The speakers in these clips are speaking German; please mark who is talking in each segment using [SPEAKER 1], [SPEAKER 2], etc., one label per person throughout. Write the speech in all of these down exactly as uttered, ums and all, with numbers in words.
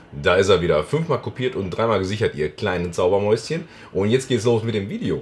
[SPEAKER 1] Da ist er wieder. Fünfmal kopiert und dreimal gesichert, ihr kleinen Zaubermäuschen. Und jetzt geht's los mit dem Video.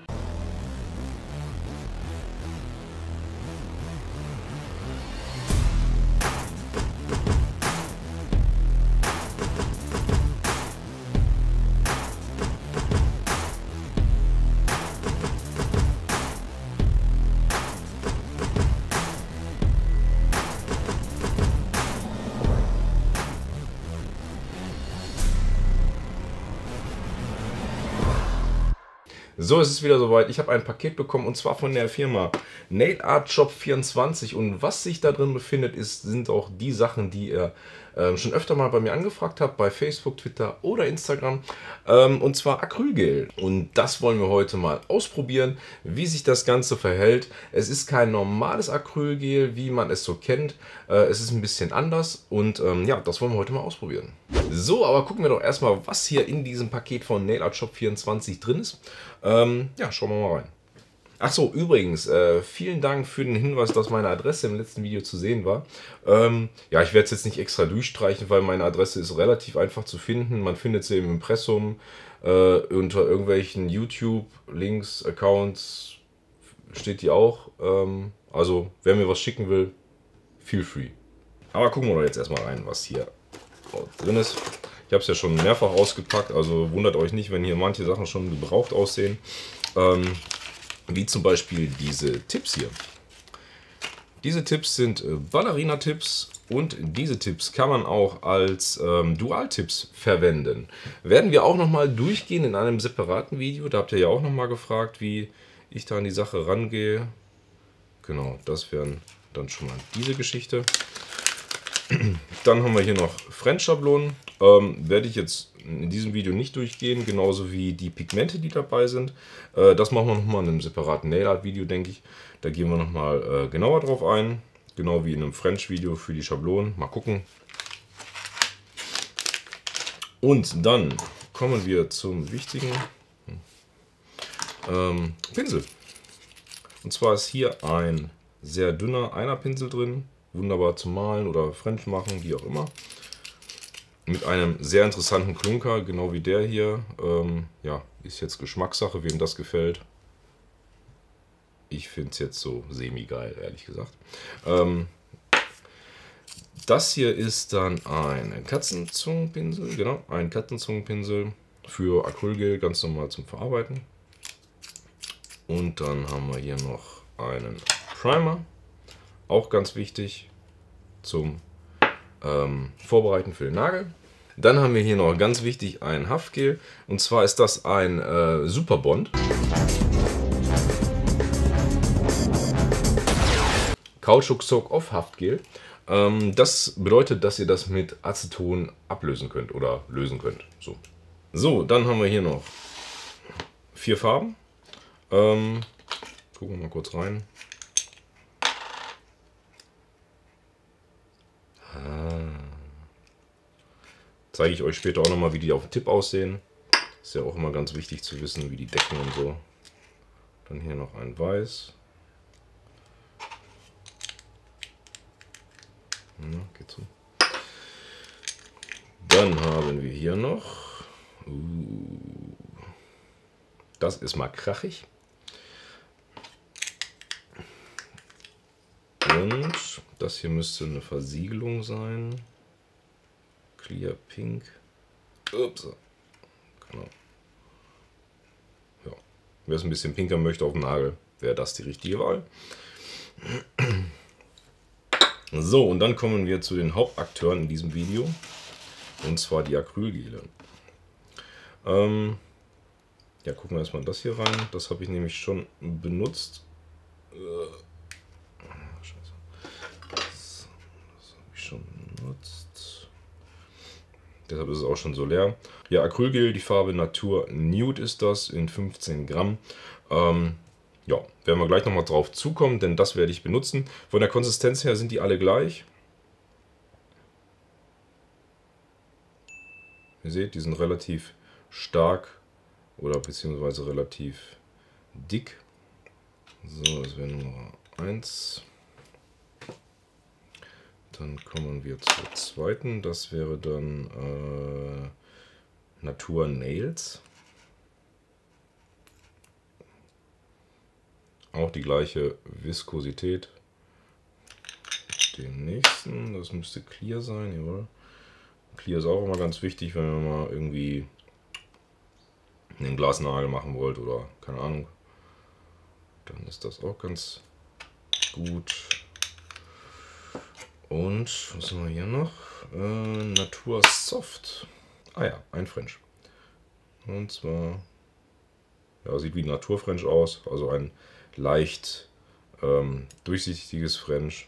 [SPEAKER 1] So, es ist wieder soweit. Ich habe ein Paket bekommen und zwar von der Firma Nail Art Shop vierundzwanzig. Und was sich da drin befindet, ist, sind auch die Sachen, die ihr äh, schon öfter mal bei mir angefragt habt, bei Facebook, Twitter oder Instagram. Ähm, und zwar Acrylgel. Und das wollen wir heute mal ausprobieren, wie sich das Ganze verhält. Es ist kein normales Acrylgel, wie man es so kennt. Äh, es ist ein bisschen anders und ähm, ja, das wollen wir heute mal ausprobieren. So, aber gucken wir doch erstmal, was hier in diesem Paket von Nail Art Shop vierundzwanzig drin ist. Ähm, ja, schauen wir mal rein. Ach so, übrigens, äh, vielen Dank für den Hinweis, dass meine Adresse im letzten Video zu sehen war. Ähm, ja, ich werde es jetzt nicht extra durchstreichen, weil meine Adresse ist relativ einfach zu finden. Man findet sie im Impressum, äh, unter irgendwelchen YouTube-Links, Accounts steht die auch. Ähm, also, wer mir was schicken will, feel free. Aber gucken wir doch jetzt erstmal rein, was hier drin ist. Ich habe es ja schon mehrfach ausgepackt, also wundert euch nicht, wenn hier manche Sachen schon gebraucht aussehen. Ähm, wie zum Beispiel diese Tipps hier. Diese Tipps sind äh, Ballerina-Tipps und diese Tipps kann man auch als ähm, Dual-Tipps verwenden. Werden wir auch nochmal durchgehen in einem separaten Video. Da habt ihr ja auch nochmal gefragt, wie ich da an die Sache rangehe. Genau, das wären dann schon mal diese Geschichte. Dann haben wir hier noch French-Schablonen. Ähm, werde ich jetzt in diesem Video nicht durchgehen, genauso wie die Pigmente, die dabei sind. Äh, das machen wir nochmal in einem separaten Nail Art Video, denke ich. Da gehen wir nochmal äh, genauer drauf ein. Genau wie in einem French-Video für die Schablonen. Mal gucken. Und dann kommen wir zum wichtigen ähm, Pinsel. Und zwar ist hier ein sehr dünner Einerpinsel drin. Wunderbar zum Malen oder French machen, wie auch immer. Mit einem sehr interessanten Klunker, genau wie der hier. Ähm, ja, ist jetzt Geschmackssache, wem das gefällt. Ich finde es jetzt so semi-geil, ehrlich gesagt. Ähm, das hier ist dann ein Katzenzungenpinsel, genau, ein Katzenzungenpinsel für Acrylgel, ganz normal zum Verarbeiten. Und dann haben wir hier noch einen Primer. Auch ganz wichtig zum ähm, Vorbereiten für den Nagel. Dann haben wir hier noch ganz wichtig ein Haftgel. Und zwar ist das ein äh, Superbond. Kautschuk Soak-Off Haftgel. Ähm, das bedeutet, dass ihr das mit Aceton ablösen könnt oder lösen könnt. So, so dann haben wir hier noch vier Farben. Ähm, gucken wir mal kurz rein. Zeige ich euch später auch nochmal, wie die auf dem Tipp aussehen. Ist ja auch immer ganz wichtig zu wissen, wie die decken und so. Dann hier noch ein Weiß. Ja, geht so. Dann haben wir hier noch. Uh, das ist mal krachig. Und das hier müsste eine Versiegelung sein. Clear Pink. Ups. Genau. Ja. Wer es ein bisschen pinker möchte auf dem Nagel, wäre das die richtige Wahl. So, und dann kommen wir zu den Hauptakteuren in diesem Video. Und zwar die Acrylgele. Ähm, ja, gucken wir erstmal das hier rein. Das habe ich nämlich schon benutzt. Scheiße. Das, das habe ich schon benutzt. Deshalb ist es auch schon so leer. Ja, Acrylgel, die Farbe Natur Nude ist das in fünfzehn Gramm. Ähm, ja, werden wir gleich nochmal drauf zukommen, denn das werde ich benutzen. Von der Konsistenz her sind die alle gleich. Ihr seht, die sind relativ stark oder beziehungsweise relativ dick. So, das wäre Nummer eins. Dann kommen wir zur zweiten. Das wäre dann äh, Natur Nails. Auch die gleiche Viskosität. Den nächsten, das müsste Clear sein, jawohl. Clear ist auch immer ganz wichtig, wenn ihr mal irgendwie einen Glasnagel machen wollt oder keine Ahnung. Dann ist das auch ganz gut. Und was haben wir hier noch? Äh, Natur Soft. Ah ja, ein French. Und zwar, ja, sieht wie Natur French aus, also ein leicht ähm, durchsichtiges French.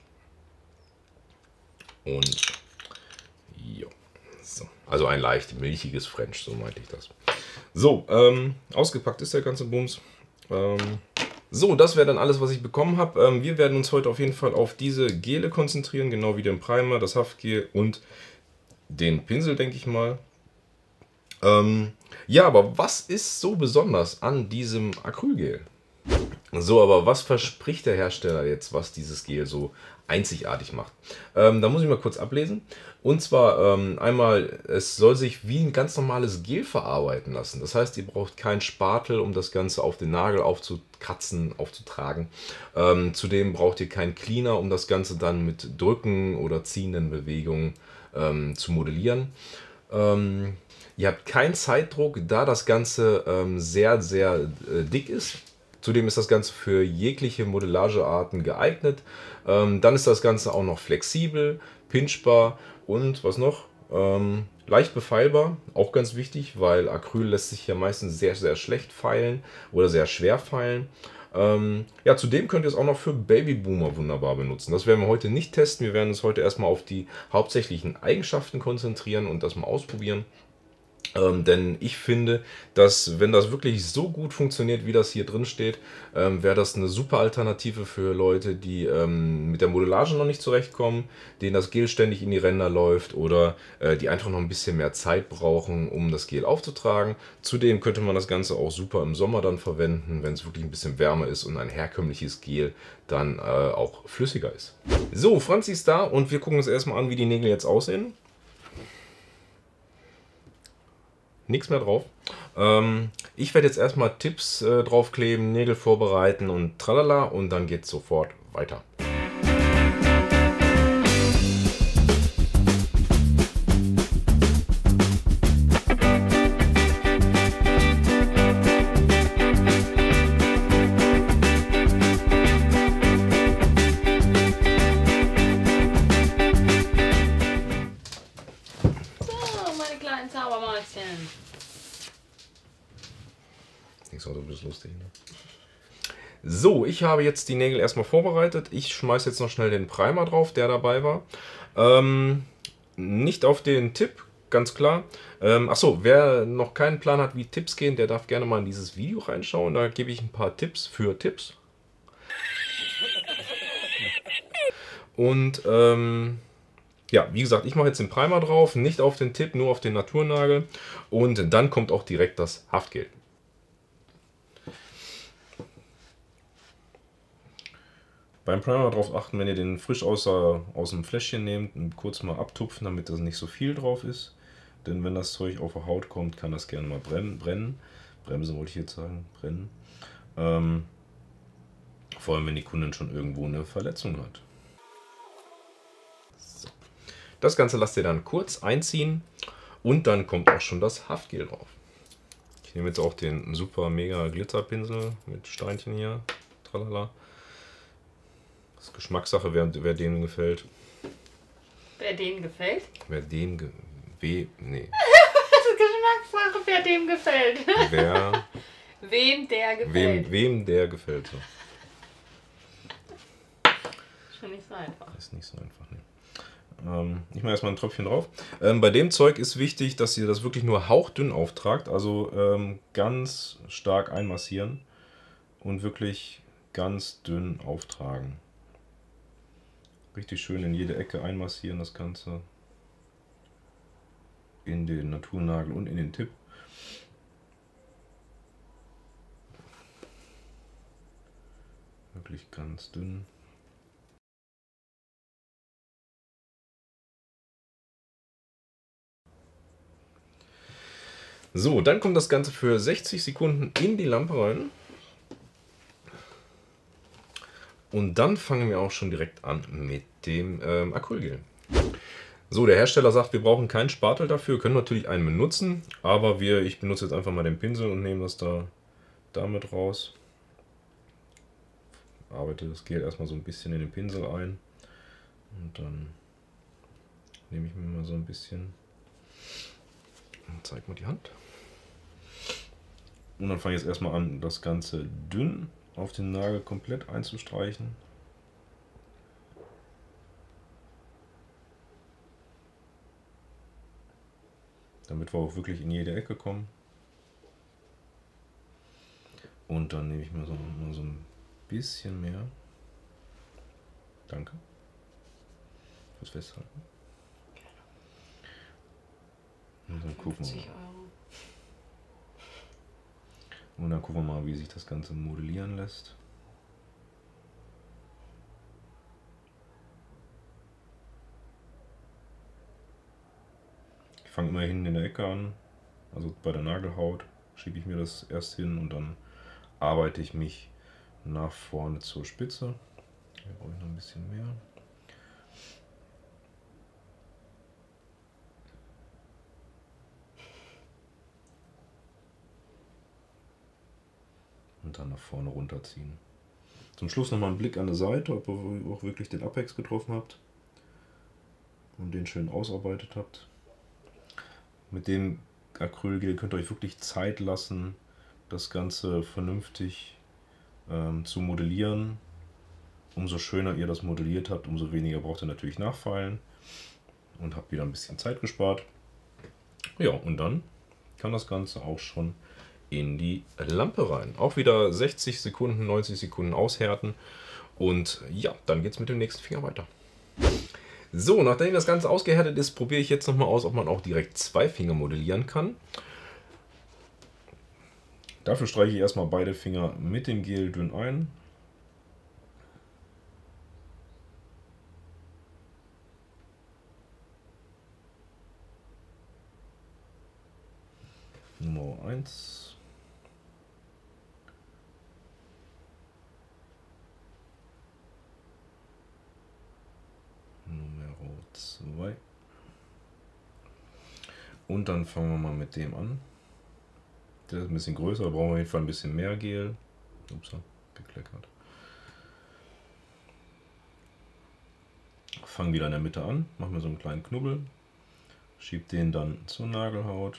[SPEAKER 1] Und ja, so. Also ein leicht milchiges French, so meinte ich das. So, ähm, ausgepackt ist der ganze Bums. Ähm, so, das wäre dann alles, was ich bekommen habe. Ähm, wir werden uns heute auf jeden Fall auf diese Gele konzentrieren, genau wie den Primer, das Haftgel und den Pinsel, denke ich mal. Ähm, ja, aber was ist so besonders an diesem Acrylgel? So, aber was verspricht der Hersteller jetzt, was dieses Gel so einzigartig macht? Ähm, da muss ich mal kurz ablesen. Und zwar ähm, einmal, es soll sich wie ein ganz normales Gel verarbeiten lassen. Das heißt, ihr braucht keinen Spatel, um das Ganze auf den Nagel aufzukratzen, aufzutragen. Ähm, zudem braucht ihr keinen Cleaner, um das Ganze dann mit Drücken oder ziehenden Bewegungen ähm, zu modellieren. Ähm, ihr habt keinen Zeitdruck, da das Ganze ähm, sehr, sehr äh, dick ist. Zudem ist das Ganze für jegliche Modellagearten geeignet. Ähm, dann ist das Ganze auch noch flexibel, pinchbar und was noch? Ähm, leicht befeilbar, auch ganz wichtig, weil Acryl lässt sich ja meistens sehr, sehr schlecht feilen oder sehr schwer feilen. Ähm, ja, zudem könnt ihr es auch noch für Babyboomer wunderbar benutzen. Das werden wir heute nicht testen. Wir werden uns heute erstmal auf die hauptsächlichen Eigenschaften konzentrieren und das mal ausprobieren. Ähm, denn ich finde, dass wenn das wirklich so gut funktioniert, wie das hier drin steht, ähm, wäre das eine super Alternative für Leute, die ähm, mit der Modellage noch nicht zurechtkommen, denen das Gel ständig in die Ränder läuft oder äh, die einfach noch ein bisschen mehr Zeit brauchen, um das Gel aufzutragen. Zudem könnte man das Ganze auch super im Sommer dann verwenden, wenn es wirklich ein bisschen wärmer ist und ein herkömmliches Gel dann äh, auch flüssiger ist. So, Franzi ist da und wir gucken uns erstmal an, wie die Nägel jetzt aussehen. Nichts mehr drauf. Ähm, ich werde jetzt erstmal Tipps äh, draufkleben, Nägel vorbereiten und tralala und dann geht es sofort weiter. Also, das ist lustig, ne? So, ich habe jetzt die Nägel erstmal vorbereitet. Ich schmeiße jetzt noch schnell den Primer drauf, der dabei war. Ähm, nicht auf den Tipp, ganz klar. Ähm, achso, wer noch keinen Plan hat, wie Tipps gehen, der darf gerne mal in dieses Video reinschauen. Da gebe ich ein paar Tipps für Tipps. Und ähm, ja, wie gesagt, ich mache jetzt den Primer drauf, nicht auf den Tipp, nur auf den Naturnagel. Und dann kommt auch direkt das Haftgel. Beim Primer darauf achten, wenn ihr den frisch aus, aus dem Fläschchen nehmt, und kurz mal abtupfen, damit da nicht so viel drauf ist. Denn wenn das Zeug auf die Haut kommt, kann das gerne mal brennen. brennen. Bremse wollte ich jetzt sagen, brennen. Ähm, vor allem, wenn die Kundin schon irgendwo eine Verletzung hat. So. Das Ganze lasst ihr dann kurz einziehen und dann kommt auch schon das Haftgel drauf. Ich nehme jetzt auch den super mega Glitzerpinsel mit Steinchen hier. Tralala. Das ist Geschmackssache, wer, wer denen gefällt.
[SPEAKER 2] Wer denen gefällt?
[SPEAKER 1] Wer dem ge we nee.
[SPEAKER 2] Das ist Geschmackssache, wer dem gefällt.
[SPEAKER 1] Wer
[SPEAKER 2] Wem der gefällt.
[SPEAKER 1] Wem, wem der gefällt. So.
[SPEAKER 2] Ist schon nicht so einfach.
[SPEAKER 1] Ist nicht so einfach, ne. Ähm, ich mache erstmal ein Tröpfchen drauf. Ähm, bei dem Zeug ist wichtig, dass ihr das wirklich nur hauchdünn auftragt. Also ähm, ganz stark einmassieren und wirklich ganz dünn auftragen. Richtig schön in jede Ecke einmassieren das Ganze. In den Naturnagel und in den Tipp. Wirklich ganz dünn. So, dann kommt das Ganze für sechzig Sekunden in die Lampe rein. Und dann fangen wir auch schon direkt an mit dem ähm, Acrylgel. So, der Hersteller sagt, wir brauchen keinen Spatel dafür, können natürlich einen benutzen, aber wir, ich benutze jetzt einfach mal den Pinsel und nehme das da damit raus. Arbeite das Gel erstmal so ein bisschen in den Pinsel ein und dann nehme ich mir mal so ein bisschen und zeige mal die Hand. Und dann fange ich jetzt erstmal an, das Ganze dünn auf den Nagel komplett einzustreichen. Damit wir auch wirklich in jede Ecke kommen. Und dann nehme ich mir so, mal so ein bisschen mehr. Danke. Fürs Festhalten. Und dann gucken wir mal. Und dann gucken wir mal, wie sich das Ganze modellieren lässt. Ich fange immer hinten in der Ecke an, also bei der Nagelhaut schiebe ich mir das erst hin und dann arbeite ich mich nach vorne zur Spitze. Hier brauche ich noch ein bisschen mehr. Und dann nach vorne runterziehen. Zum Schluss nochmal einen Blick an der Seite, ob ihr auch wirklich den Apex getroffen habt und den schön ausarbeitet habt. Mit dem Acrylgel könnt ihr euch wirklich Zeit lassen, das Ganze vernünftig ähm, zu modellieren. Umso schöner ihr das modelliert habt, umso weniger braucht ihr natürlich nachfeilen und habt wieder ein bisschen Zeit gespart. Ja, und dann kann das Ganze auch schon in die Lampe rein. Auch wieder sechzig Sekunden, neunzig Sekunden aushärten und ja, dann geht es mit dem nächsten Finger weiter. So, nachdem das Ganze ausgehärtet ist, probiere ich jetzt nochmal aus, ob man auch direkt zwei Finger modellieren kann. Dafür streiche ich erstmal beide Finger mit dem Gel dünn ein. Nummer eins. Nummer zwei. Und dann fangen wir mal mit dem an. Der ist ein bisschen größer, da brauchen wir auf jeden Fall ein bisschen mehr Gel. Ups, gekleckert. Fangen wieder in der Mitte an, machen wir so einen kleinen Knubbel, schieb den dann zur Nagelhaut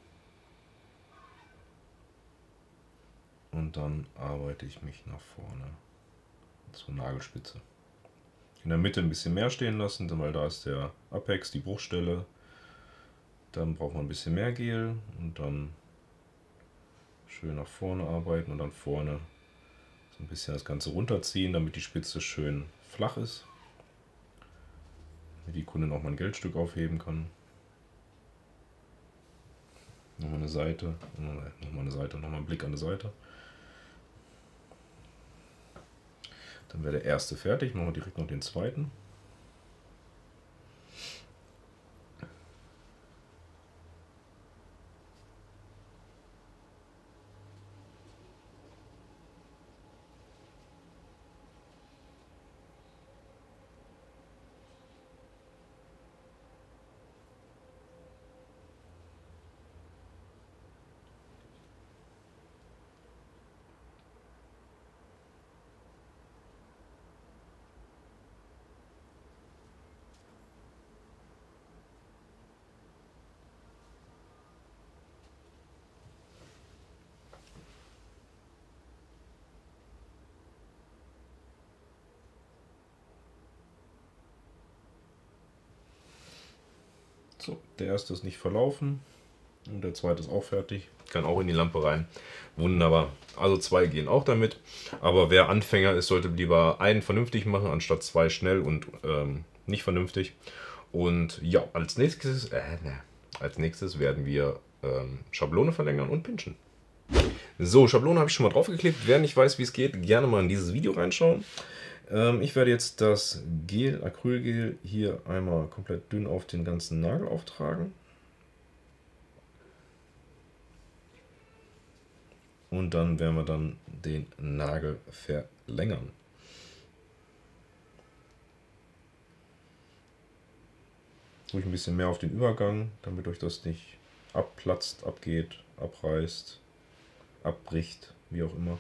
[SPEAKER 1] und dann arbeite ich mich nach vorne zur Nagelspitze. In der Mitte ein bisschen mehr stehen lassen, weil da ist der Apex, die Bruchstelle. Dann braucht man ein bisschen mehr Gel und dann schön nach vorne arbeiten und dann vorne so ein bisschen das Ganze runterziehen, damit die Spitze schön flach ist. Damit die Kundin auch mal ein Geldstück aufheben kann. Nochmal eine Seite, nochmal eine Seite, nochmal einen Blick an die Seite. Dann wäre der erste fertig, machen wir direkt noch den zweiten. So, der erste ist nicht verlaufen und der zweite ist auch fertig. Kann auch in die Lampe rein. Wunderbar. Also zwei gehen auch damit. Aber wer Anfänger ist, sollte lieber einen vernünftig machen, anstatt zwei schnell und ähm, nicht vernünftig. Und ja, als nächstes, äh, ne, als nächstes werden wir ähm, Schablone verlängern und pinchen. So, Schablone habe ich schon mal draufgeklebt. Wer nicht weiß, wie es geht, gerne mal in dieses Video reinschauen. Ähm, ich werde jetzt das Gel, Acrylgel, hier einmal komplett dünn auf den ganzen Nagel auftragen. Und dann werden wir dann den Nagel verlängern. Ruhig ein bisschen mehr auf den Übergang, damit euch das nicht abplatzt, abgeht, abreißt, abbricht, wie auch immer.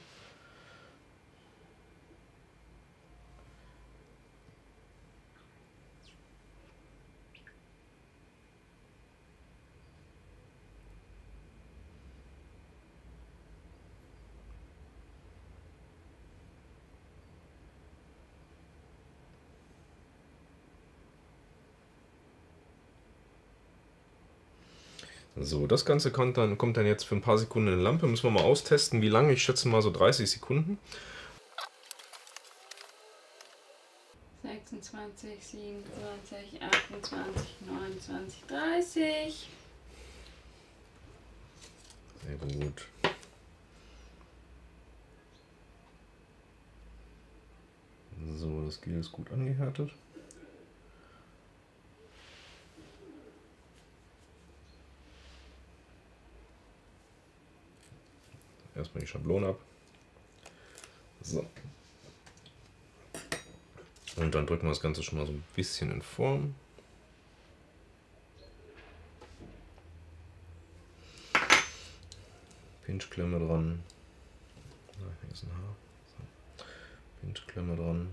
[SPEAKER 1] So, das Ganze kommt dann, kommt dann jetzt für ein paar Sekunden in die Lampe. Müssen wir mal austesten, wie lange. Ich schätze mal so dreißig Sekunden.
[SPEAKER 2] sechsundzwanzig, siebenundzwanzig, achtundzwanzig, neunundzwanzig, dreißig.
[SPEAKER 1] Sehr gut. So, das Gel ist gut angehärtet. Erstmal die Schablone ab. So. Und dann drücken wir das Ganze schon mal so ein bisschen in Form. Pinchklemme dran. Da hier ist ein Haar. So. Pinchklemme dran.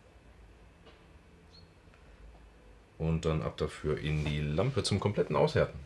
[SPEAKER 1] Und dann ab dafür in die Lampe zum kompletten Aushärten.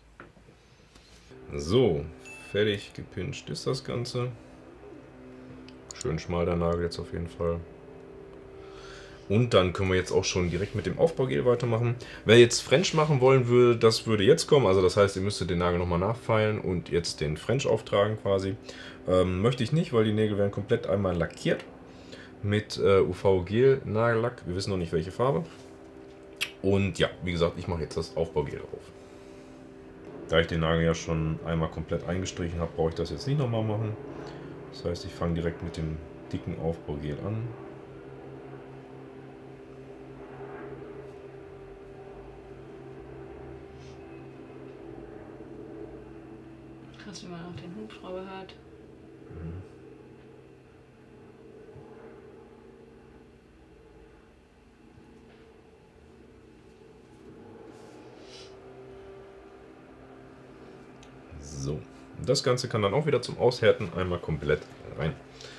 [SPEAKER 1] So. Fertig gepinscht ist das Ganze. Schön schmal der Nagel jetzt auf jeden Fall. Und dann können wir jetzt auch schon direkt mit dem Aufbaugel weitermachen. Wer jetzt French machen wollen würde, das würde jetzt kommen. Also das heißt, ihr müsstet den Nagel nochmal nachfeilen und jetzt den French auftragen quasi. Ähm, möchte ich nicht, weil die Nägel werden komplett einmal lackiert. Mit äh, U V-Gel Nagellack. Wir wissen noch nicht welche Farbe. Und ja, wie gesagt, ich mache jetzt das Aufbaugel drauf. Da ich den Nagel ja schon einmal komplett eingestrichen habe, brauche ich das jetzt nicht nochmal machen. Das heißt, ich fange direkt mit dem dicken Aufbaugel an.
[SPEAKER 2] Krass, wie man auch den Hubschrauber hört.
[SPEAKER 1] Mhm. So, das Ganze kann dann auch wieder zum Aushärten einmal komplett rein.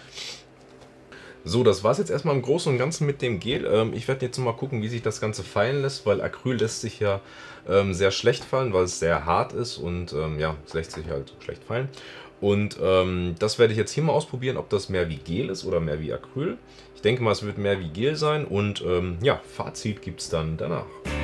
[SPEAKER 1] So, das war es jetzt erstmal im Großen und Ganzen mit dem Gel. Ähm, ich werde jetzt mal gucken, wie sich das Ganze feilen lässt, weil Acryl lässt sich ja ähm, sehr schlecht fallen, weil es sehr hart ist und ähm, ja, es lässt sich halt schlecht fallen. Und ähm, das werde ich jetzt hier mal ausprobieren, ob das mehr wie Gel ist oder mehr wie Acryl. Ich denke mal, es wird mehr wie Gel sein und ähm, ja, Fazit gibt es dann danach.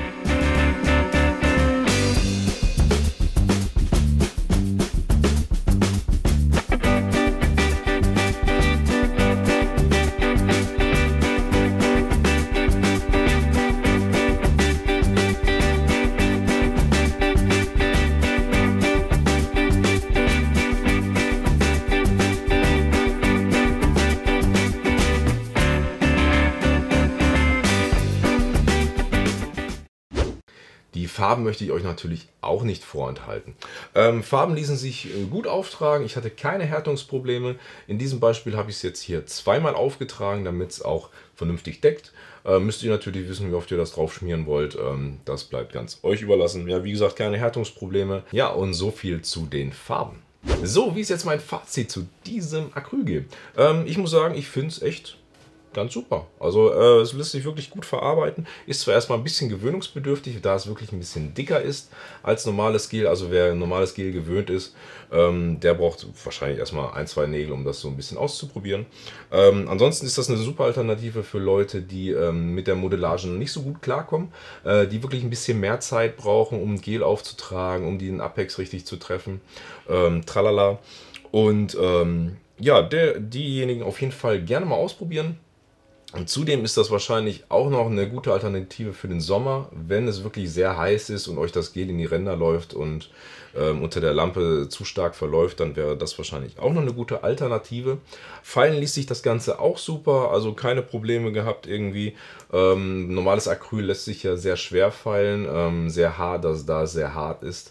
[SPEAKER 1] Die Farben möchte ich euch natürlich auch nicht vorenthalten. Ähm, Farben ließen sich äh, gut auftragen. Ich hatte keine Härtungsprobleme. In diesem Beispiel habe ich es jetzt hier zweimal aufgetragen, damit es auch vernünftig deckt. Äh, müsst ihr natürlich wissen, wie oft ihr das drauf schmieren wollt. Ähm, das bleibt ganz euch überlassen. Ja, wie gesagt, keine Härtungsprobleme. Ja, und so viel zu den Farben. So, wie ist jetzt mein Fazit zu diesem Acrylgel? Ähm, ich muss sagen, ich finde es echt ganz super. Also äh, es lässt sich wirklich gut verarbeiten. Ist zwar erstmal ein bisschen gewöhnungsbedürftig, da es wirklich ein bisschen dicker ist als normales Gel. Also wer ein normales Gel gewöhnt ist, ähm, der braucht wahrscheinlich erstmal ein, zwei Nägel, um das so ein bisschen auszuprobieren. Ähm, ansonsten ist das eine super Alternative für Leute, die ähm, mit der Modellage nicht so gut klarkommen, äh, die wirklich ein bisschen mehr Zeit brauchen, um Gel aufzutragen, um den Apex richtig zu treffen. Ähm, tralala. Und ähm, ja, der, diejenigen auf jeden Fall gerne mal ausprobieren. Und zudem ist das wahrscheinlich auch noch eine gute Alternative für den Sommer, wenn es wirklich sehr heiß ist und euch das Gel in die Ränder läuft und ähm, unter der Lampe zu stark verläuft, dann wäre das wahrscheinlich auch noch eine gute Alternative. Feilen ließ sich das Ganze auch super, also keine Probleme gehabt irgendwie. Ähm, normales Acryl lässt sich ja sehr schwer feilen, ähm, sehr hart, dass da es sehr hart ist.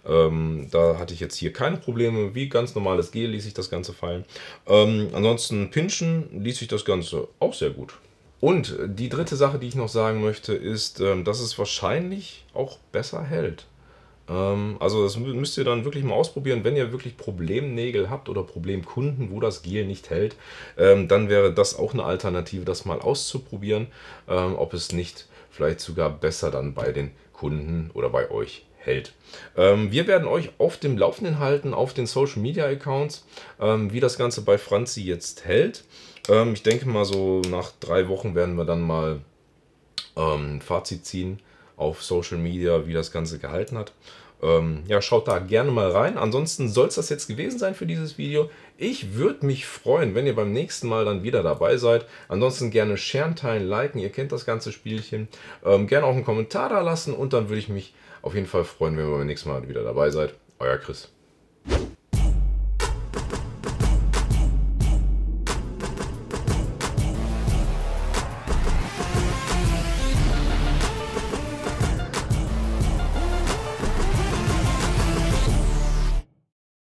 [SPEAKER 1] Ähm, da hatte ich jetzt hier keine Probleme. Wie ganz normales Gel ließ sich das Ganze fallen. Ähm, ansonsten pinchen ließ sich das Ganze auch sehr gut. Und die dritte Sache, die ich noch sagen möchte, ist, ähm, dass es wahrscheinlich auch besser hält. Ähm, also das mü- müsst ihr dann wirklich mal ausprobieren, wenn ihr wirklich Problemnägel habt oder Problemkunden, wo das Gel nicht hält, ähm, dann wäre das auch eine Alternative, das mal auszuprobieren, ähm, ob es nicht vielleicht sogar besser dann bei den Kunden oder bei euch hält. Ähm, wir werden euch auf dem Laufenden halten, auf den Social Media Accounts, ähm, wie das Ganze bei Franzi jetzt hält. Ähm, ich denke mal, so nach drei Wochen werden wir dann mal ähm, ein Fazit ziehen auf Social Media, wie das Ganze gehalten hat. Ähm, ja, schaut da gerne mal rein. Ansonsten soll es das jetzt gewesen sein für dieses Video. Ich würde mich freuen, wenn ihr beim nächsten Mal dann wieder dabei seid. Ansonsten gerne sharen, teilen, liken. Ihr kennt das ganze Spielchen. Ähm, gerne auch einen Kommentar da lassen und dann würde ich mich auf jeden Fall freuen, wenn ihr beim nächsten Mal wieder dabei seid. Euer Chris.